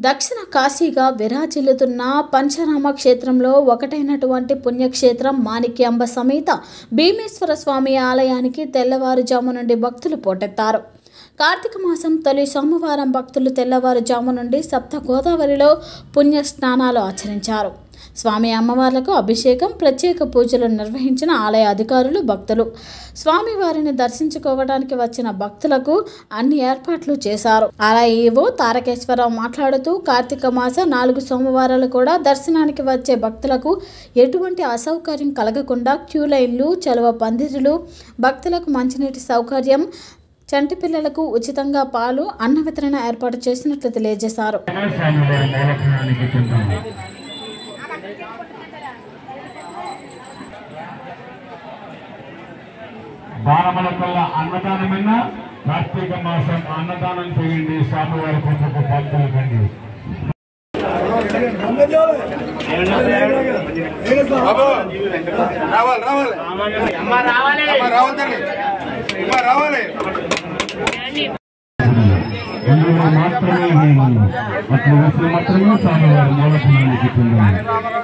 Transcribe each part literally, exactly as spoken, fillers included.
దక్షిణ కాశీగా విరాజిల్లుతున్న పంచరామ క్షేత్రంలో ఒకటైనటువంటి పుణ్యక్షేత్రం మాణిక్యాంబ సమేత భీమేశ్వర స్వామి ఆలయానికి తెల్లవారుజాము నుండి భక్తులు పోటెత్తారు. కార్తీక మాసం తొలి సోమవారం భక్తులు తెల్లవారుజాము నుండి సప్త గోదావరిలో పుణ్య స్నానాలు ఆచరించారు. స్వామి అమ్మవార్లకు అభిషేకం, ప్రత్యేక పూజలు నిర్వహించిన ఆలయ అధికారులు, భక్తులు స్వామివారిని దర్శించుకోవడానికి వచ్చిన భక్తులకు అన్ని ఏర్పాట్లు చేశారు. ఆలయ ఈవో తారకేశ్వరరావు మాట్లాడుతూ కార్తీక మాస నాలుగు సోమవారాలు కూడా దర్శనానికి వచ్చే భక్తులకు ఎటువంటి అసౌకర్యం కలగకుండా క్యూ లైన్లు, చలువ పందిరులు, భక్తులకు మంచినీటి సౌకర్యం, చంటి పిల్లలకు ఉచితంగా పాలు, అన్న వితరణ ఏర్పాటు చేసినట్లు తెలియజేశారు. బాణమలకల్లా అన్నదానమైన కార్తీక మాసం అన్నదానం చేయండి. స్వామివారి కొంచెం భక్తులు కండి. రావాలి రావాలి రావాలి మాత్రమే అట్లా వస్తువులు మాత్రమే స్వామివారి మూలకున్నానికి చెప్తున్నాను.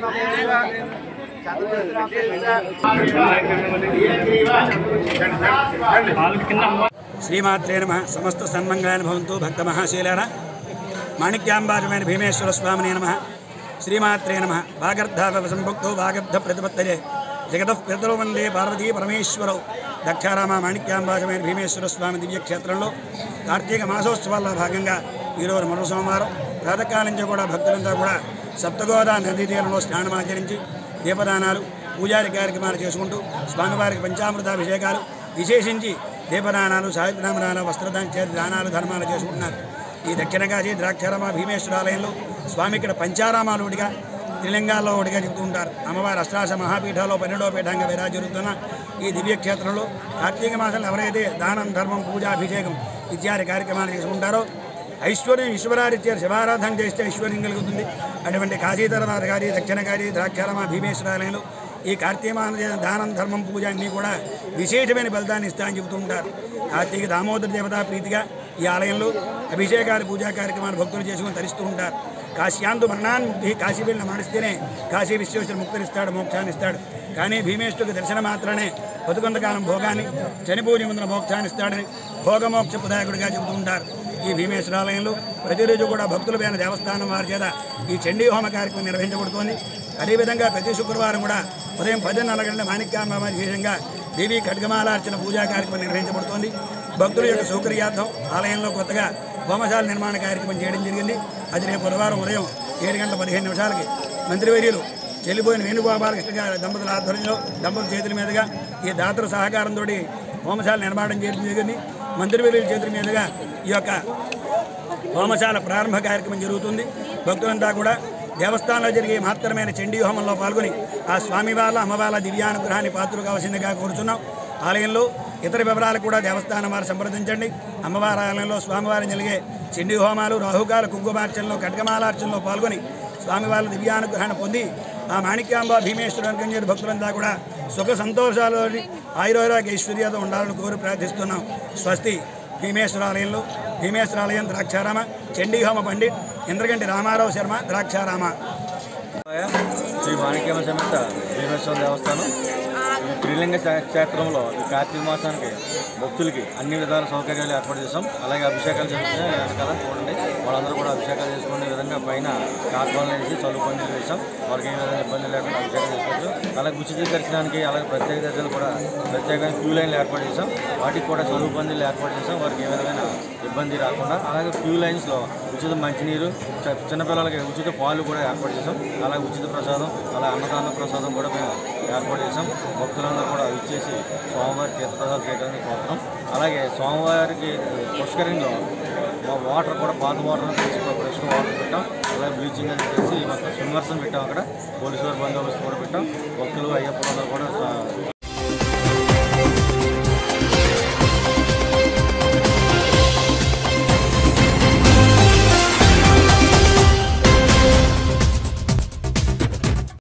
శ్రీమాత్రే నమః. సమస్త సన్మంగళాని భవంతు. భక్త మహాశీలారా, మాణిక్యాంబాజమైన భీమేశ్వర స్వామినే నమః. శ్రీమాత్రే నమః. భాగర్ధావ సంభుక్తో భాగర్ధ ప్రతిపత్తయే జగతః పితరో వందే పార్వతీ పరమేశ్వరౌ. దక్షారామ మాణిక్యాంబాజమైన భీమేశ్వర స్వామి దివ్యక్షేత్రంలో కార్తీక మాసోత్సవాల్లో భాగంగా ఈరోజు మరో సోమవారం ప్రాతకాలం నుంచి కూడా భక్తులంతా కూడా సప్తగోదా నదీ తీరంలో స్నానమాచరించి దీపదానాలు, పూజారి కార్యక్రమాలు చేసుకుంటూ స్వామివారికి పంచామృతాభిషేకాలు, విశేషించి దీపదానాలు, సాహిత్యనామదాన, వస్త్రదాన చేతి దానాలు, ధర్మాలు చేసుకుంటున్నారు. ఈ దక్షిణ కాశీ ద్రాక్షారామ భీమేశ్వరాలయంలో స్వామి ఇక్కడ పంచారామాలు ఒకటిగా, త్రిలింగాల్లో ఒకటిగా చెబుతూ ఉంటారు. అమ్మవారి అష్టాదశ మహాపీఠాల్లో పన్నెండవ పీఠంగా విరాజిల్లుతున్న ఈ దివ్యక్షేత్రంలో కార్తీక మాసంలో ఎవరైతే దానం, ధర్మం, పూజ, అభిషేకం ఇత్యాది కార్యక్రమాలు చేసుకుంటారో ఐశ్వర్యం ఈశ్వరారిత్యాలు శివారాధన చేస్తే ఐశ్వర్యం కలుగుతుంది. అటువంటి కాశీ తర్వాత కాశీ, దక్షిణ కాశీ ద్రాక్షారామ భీమేశ్వరాలయంలో ఈ కార్తీక దానం, ధర్మం, పూజ అన్నీ కూడా విశేషమైన ఫలితాన్ని ఇస్తాయని చెబుతూ ఉంటారు. కార్తీక దామోదర దేవతా ప్రీతిగా ఈ ఆలయంలో అభిషేకాలు, పూజా కార్యక్రమాలు భక్తులు చేసుకుని తరిస్తూ ఉంటారు. కాశ్యాంతు మరణాన్ముక్తి, కాశీ వెళ్ళిన మానిస్తేనే కాశీ విశ్వేశ్వర ముక్తినిస్తాడు, మోక్షాన్ని ఇస్తాడు. కానీ భీమేశ్వరుడికి దర్శనం మాత్రమే బతుకొంతకాలం భోగాన్ని, చనిపోయి ముందున మోక్షాన్ని ఇస్తాడని భోగమోక్ష ప్రదాయకుడిగా చెబుతూ ఉంటారు. ఈ భీమేశ్వరాలయంలో ప్రతిరోజు కూడా భక్తుల పైన దేవస్థానం వారి చేత ఈ చండీ హోమ కార్యక్రమం నిర్వహించబడుతోంది. అదేవిధంగా ప్రతి శుక్రవారం కూడా ఉదయం పదిన్నర గంటల మాణిక్యాంబ విశేషంగా దేవీ ఖడ్గమాలార్చన పూజా కార్యక్రమం నిర్వహించబడుతోంది. భక్తుల యొక్క సౌకర్యార్థం ఆలయంలో కొత్తగా హోమశాల నిర్మాణ కార్యక్రమం చేయడం జరిగింది. అది రేపు బుధవారం ఉదయం ఏడు గంటల పదిహేను నిమిషాలకి మంత్రివర్యులు చెల్లిపోయిన వేణుగోపాలకృష్ణ గారి దంపతుల ఆధ్వర్యంలో, దంపతుల చేతుల మీదుగా ఈ దాతల సహకారంతో హోమశాల నిర్మాణం చేయడం జరిగింది. మంత్రివర్యుల చేతుల మీదుగా ఈ యొక్క హోమశాల ప్రారంభ కార్యక్రమం జరుగుతుంది. భక్తులంతా కూడా దేవస్థానంలో జరిగే మహత్తరమైన చండీ హోమంలో పాల్గొని ఆ స్వామి వాళ్ళ, అమ్మవాళ్ళ దివ్యానుగ్రహాన్ని పాత్రలు కావాల్సిందిగా కోరుతున్నాం. ఆలయంలో ఇతర వివరాలు కూడా దేవస్థానం వారు సంప్రదించండి. అమ్మవారి ఆలయంలో స్వామివారిని జరిగే చండీ హోమాలు, రాహుకాల కుంకుమార్చనలో, ఖడ్గమాలార్చనలో పాల్గొని స్వామివారి దివ్యానుగ్రహాన్ని పొంది ఆ మాణిక్యాంబ భీమేశ్వరుని భక్తులంతా కూడా సుఖ సంతోషాలు, ఆయురోగ్య ఐశ్వర్యాలతో ఉండాలని కోరి ప్రార్థిస్తున్నాం. స్వస్తి. భీమేశ్వరాలయంలో భీమేశ్వరాలయం ద్రాక్షారామ చండీ హోమ పండిట్ ఇంద్రగంటి రామారావు శర్మ, ద్రాక్షారామ. శ్రీ మాణిక్యాంబ సమేత భీమేశ్వర దేవస్థానం ఈ త్రిలింగ క్షేత్రంలో ఈ కార్తీక మాసానికి భక్తులకి అన్ని విధాల సౌకర్యాలు ఏర్పాటు చేసాం. అలాగే అభిషేకాలు జరుగుతున్నాయి. వెనకాల చూడండి, వాళ్ళందరూ కూడా అభిషేకాలు చేసుకునే విధంగా పైన కార్పాలను వేసి చలువు పందులు వేసాం. వారికి ఏ విధంగా ఇబ్బంది లేకుండా అభిషేకం చేసుకోవచ్చు. అలాగే ఉచిత దర్శనానికి, అలాగే ప్రత్యేక దర్శనాలు కూడా ప్రత్యేకంగా క్యూ లైన్లు ఏర్పాటు చేసాం. వాటికి కూడా చలువు పందులు ఏర్పాటు చేసాం, వారికి ఏ విధమైన ఇబ్బంది రాకుండా. అలాగే క్యూ లైన్స్లో ఉచిత మంచినీరు, చిన్నపిల్లలకి ఉచిత పాలు కూడా ఏర్పాటు చేసాం. అలాగే ఉచిత ప్రసాదం, అలా అన్నదాన ప్రసాదం కూడా మేము ఏర్పాటు చేసాం. భక్తులందరూ కూడా ఇచ్చేసి స్వామివారి తీర్థప్రసాదాలు చేయడానికి కోరుతున్నాం. అలాగే స్వామివారికి పుష్కరంలో వాటర్ కూడా పాత వాటర్ తీసి ఫ్రెష్ వాటర్ పెట్టాం. అలాగే బ్లీచింగ్ అని చేసి మొత్తం స్విమ్మర్స్ని పెట్టాం. అక్కడ పోలీసు వారి బందోబస్తు కూడా పెట్టాం. భక్తులు, అయ్యప్పలందరూ కూడా